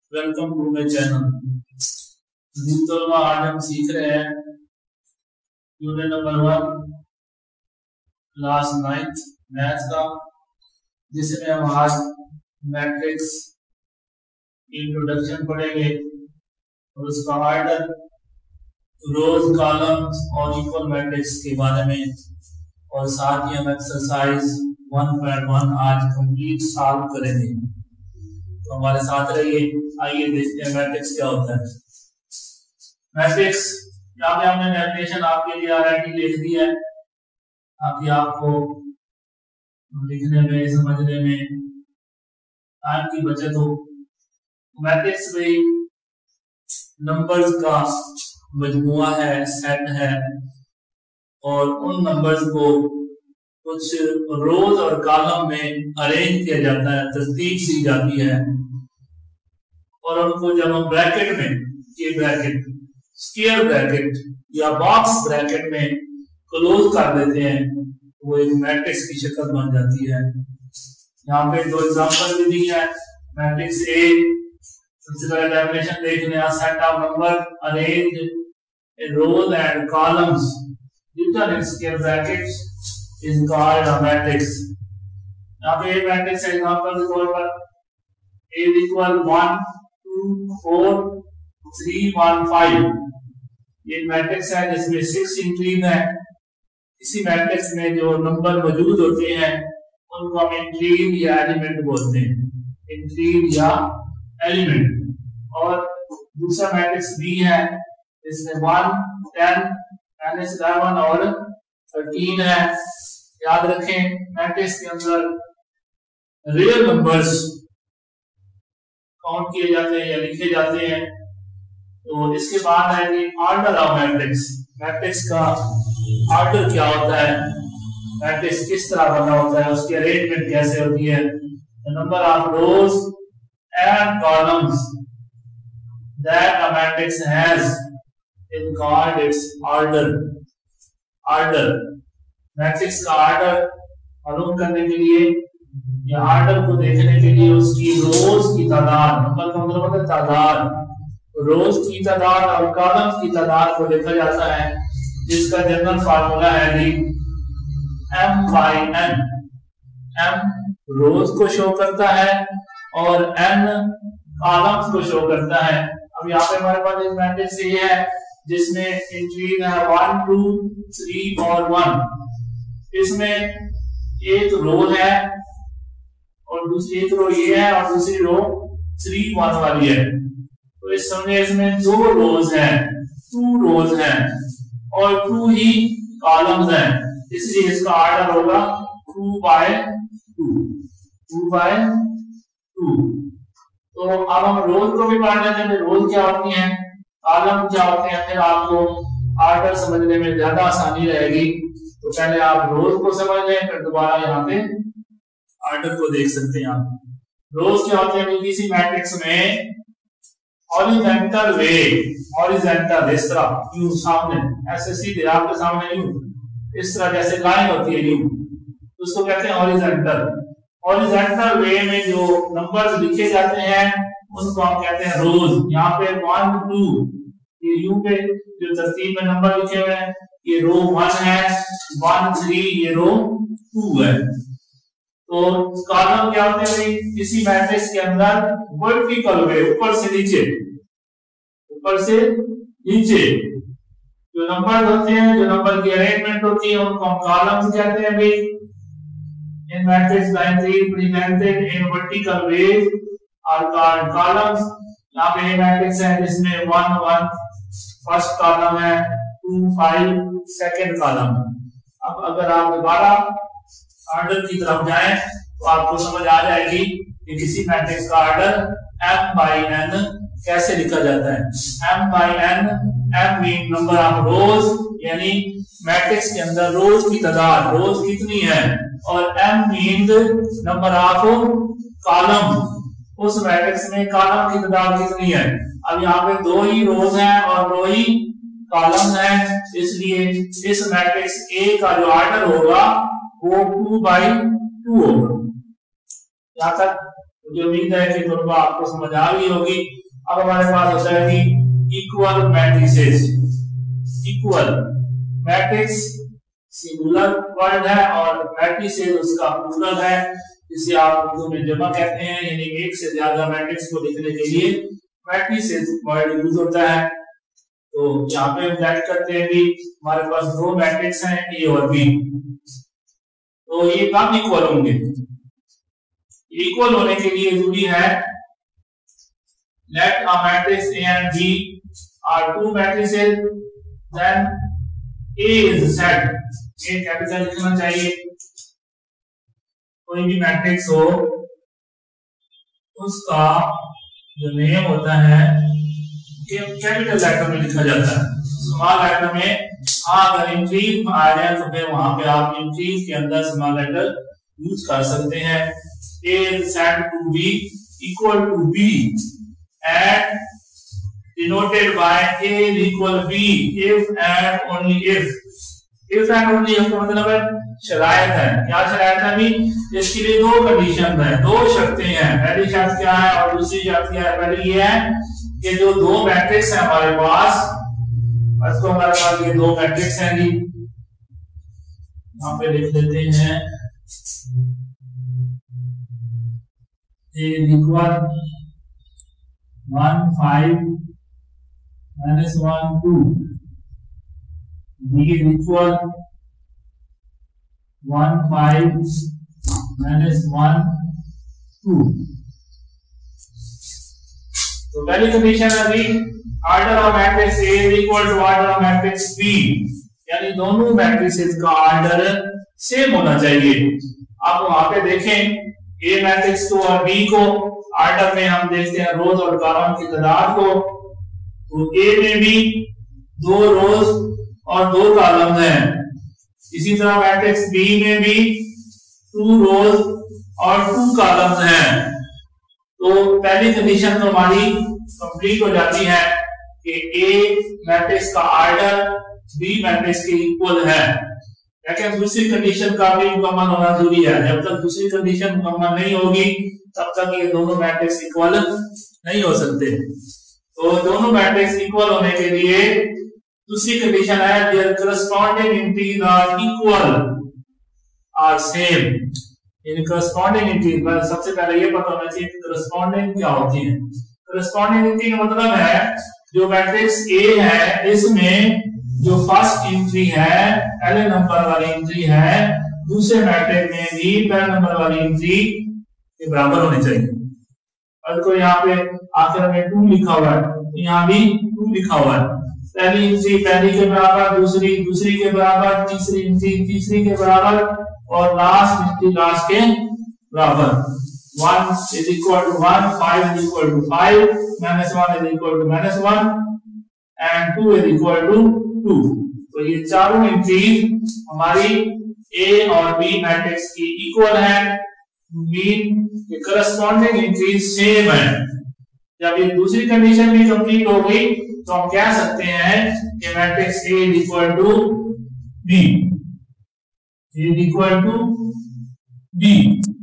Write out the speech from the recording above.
Welcome to my channel. तो आज हम सीख रहे हैं unit number 1 class 9th math का, जिसमें हम आज मैट्रिक्स इंट्रोडक्शन पढ़ेंगे और उसका ऑर्डर, रोज, कॉलम्स और इक्वल मैट्रिक्स के बारे में, और साथ ही हम एक्सरसाइज 1.1 आज कंप्लीट सॉल्व करेंगे। तो हमारे साथ रहिए। आइए देखते हैं मैट्रिक्स क्या होता है। मैट्रिक्स, यहाँ पे हमने डेफिनेशन आपके लिए ऑलरेडी लिख दी है ताकि आपको लिखने में, समझने में टाइम की बचत हो। मैट्रिक्स में नंबर्स का मजमुआ है, सेट है, और उन नंबर्स को कुछ रोज और कॉलम में अरेंज किया जाता है, तरतीब दी जाती है, और उनको जब हम ब्रैकेट में, ये ब्रैकेट, स्क्वायर ब्रैकेट या बॉक्स ब्रैकेट में क्लोज कर देते हैं, वो एक मैट्रिक्स की शक्ल बन जाती है। यहाँ पे दो एग्जांपल भी दी है। मैट्रिक्स ए, सबसे पहले डेफिनेशन देख लें, set of number arrange in rows and columns written in square brackets is called a matrix। यहाँ पे एक मैट्रिक्स एग्जांपल के तौर पर A equal 1 2 4 3 1 5, ये मैट्रिक्स है जिसमें 6 इंक्रीज है। इसी मैट्रिक्स में जो नंबर मौजूद होते हैं उनको हम इंक्रीज या एलिमेंट बोलते हैं, इंक्रीज या एलिमेंट। और दूसरा मैट्रिक्स B है जिसमें 1 10 11 और 13 है। याद रखें, मैट्रिक्स के अंदर रियल नंबर्स काउंट किए जाते हैं या लिखे जाते हैं। तो इसके बाद है कि ऑर्डर ऑफ मैट्रिक्स, मैट्रिक्स का ऑर्डर क्या होता है, मैट्रिक्स किस तरह बना होता है, उसकी अरेंजमेंट कैसे होती है। Number of rows and columns that a matrix has is called its order। Order, matrix का ऑर्डर मालूम करने के लिए या ऑर्डर को देखने के लिए उसकी रोज की तादाद, नंबर का मतलब होता है तादाद, रोज की तादाद और कॉलम्स की तादाद को देखा जाता है, जिसका जनरल फार्मूला है जी m/n। m रोज को शो करता है और n कॉलम्स को शो करता है। अब यहाँ पे हमारे पास एक मैट्रिक्स ये है जिसमें इंक्रीज है 1 2 3 और 1। इसमें एक रो है और दूसरी एक रो ये है और दूसरी रो 3 1 वाली है। तो इस समय इसमें दो रोज हैं, 2 रोज हैं और 2 ही कॉलम्स हैं, इसलिए इसका ऑर्डर होगा 2/2, 2/2। तो अब हम रोज को भी पढ़ लेते हैं, रोज क्या होती हैं, कॉलम क्या होते हैं, फिर आपको ऑर्डर समझने में ज्यादा आसानी रहेगी। तो पहले आप रोज को समझ लें, फिर दोबारा यहाँ पे ऑर्डर को देख सकते हैं आप। रोज क्या होते हैं, किसी मैट्रिक्स में हॉरिजॉन्टल वे, हॉरिजॉन्टल इस तरह यूं सामने, ऐसे सीधे आपके सामने यूं, इस तरह जैसे लाइन होती है यूं, उसको कहते हैं हॉरिजॉन्टल। हॉरिजॉन्टल वे में जो नंबर्स लिखे जाते हैं उनको हम कहते हैं रोज। यहाँ पे 1 2 ये यू पे जो तरतीब में नंबर लिखे हुए हैं, ये रो 1 है, 1 3 ये रो 2 है। तो कॉलम क्या होते हैं, किसी मैट्रिक्स के अंदर वर्टिकल वे, ऊपर से नीचे, ऊपर से नीचे जो नंबर होते हैं, जो नंबर की अरेंजमेंट होती है, उनको हम कॉलम्स कहते हैं। भाई in matrix line represented in vertical way और कॉलम्स। यहाँ पे मैट्रिक्स है जिसमें 1 1 फर्स्ट कॉलम है, 2 5 सेकंड कॉलम है। अब अगर आप दोबारा ऑर्डर की तरफ जाएं तो आपको समझ आ जाएगी कि किसी मैट्रिक्स का ऑर्डर m/n कैसे लिखा जाता है। m/n, m mean number of rows, यानी मैट्रिक्स के अंदर रोज की तादाद, रोज कितनी है, और m mean number of column, उस मैट्रिक्स में कॉलम की तादाद कितनी है। अब यहाँ पे 2 ही रोज हैं और 2 ही कॉलम हैं, इसलिए इस मैट्रिक्स ए का जो ऑर्डर होगा वो 2/2 होगा। यहाँ तक मुझे उम्मीद है कि थोड़ा आपको समझ आ गई होगी। अब हमारे पास होता है कि equal matrices. Equal matrix singular word है और मैट्रिसेस उसका प्लूरल है, जिसे आप उर्दू में जमा कहते हैं, यानी एक से ज्यादा मैट्रिक्स को लिखने के लिए मैट्रिसेस वर्ड यूज होता है। तो यहाँ पे हम करते हैं भी हमारे पास दो मैट्रिक्स हैं ए और बी, तो ये कब इक्वल होंगे? इक्वल होने के लिए जरूरी है let a matrix A and B are two matrices, then A is set, A capital लिखना चाहिए। कोई भी मैट्रिक्स हो उसका जो नेम होता है कैपिटल लेटर में लिखा जाता है, स्मॉल लेटर में। अगर इंक्रीज आ जाए तो फिर वहां पे आप इंक्रीज के अंदर स्मॉल लेटर यूज कर सकते हैं। A is set to be equal to B and denoted by A is equal B if and only if। if and only if का मतलब है शरायत है। क्या शरायत है अभी? इसके लिए दो कंडीशन है, दो शर्तें हैं। पहली शर्त क्या है और दूसरी शर्त क्या है? पहली ये है कि जो दो मैट्रिक्स है हमारे पास, तो हमारे पास ये दो मैट्रिक्स हैं जी, यहाँ पे लिख देते हैं A is equal 1 5 minus 1 2, B is equal 1 5 minus 1 2। तो पहली कंडीशन है अभी order of matrix A is equal to order of matrix B, यानी दोनों मैट्रिसेस का ऑर्डर सेम होना चाहिए। आप वहां पे देखें A मैट्रिक्स को और B को ऑर्डर में हम देखते हैं रोज और कॉलम की तादाद को, तो A में भी दो रोज और दो कॉलम हैं। इसी तरह मैट्रिक्स B में भी 2 रोज और 2 कॉलम्स हैं। तो पहली कंडीशन तो हमारी कंप्लीट हो जाती है कि A मैट्रिक्स का ऑर्डर B मैट्रिक्स के इक्वल है, लेकिन दूसरी कंडीशन का भी मुकम्मल होना जरूरी है। जब तक दूसरी कंडीशन मुकम्मल नहीं होगी तब तक ये दोनों मैट्रिक्स इक्वल नहीं हो सकते। तो दोनों मैट्रिक्स इक्वल होने के लिए दूसरी कंडीशन है there corresponding integer are equal are same. In corresponding integer, सबसे पहले ये पता होना चाहिए कि करस्पॉन्डिंग क्या होती है। करस्पॉन्डिंग इंटीजर मतलब है जो मैट्रिक्स A है इसमें जो फर्स्ट एंट्री है पहले नंबर वाली एंट्री है, दूसरे मैट्रिक्स में भी पहले नंबर वाली एंट्री के बराबर होनी चाहिए। और तो यहाँ पे आखिर में 2 लिखा हुआ है, तो यहाँ भी 2 लिखा हुआ है। पहली एंट्री पहली के बराबर, दूसरी दूसरी के बराबर, तीसरी एंट्री तीसरी के बराबर और लास्ट एंट्री लास्ट के बराबर। 1 is equal to 1, 5 is equal to 5, -1 is equal to -1 and 2 is equal to 2। तो ये चारों एंट्रीज हमारी A और B मैट्रिक्स की इक्वल है, मीन ये करस्पॉन्डिंग एंट्रीज सेम है। जब ये दूसरी कंडीशन भी कंप्लीट हो गई तो हम कह सकते हैं कि matrix A is equal to B, A is equal to B।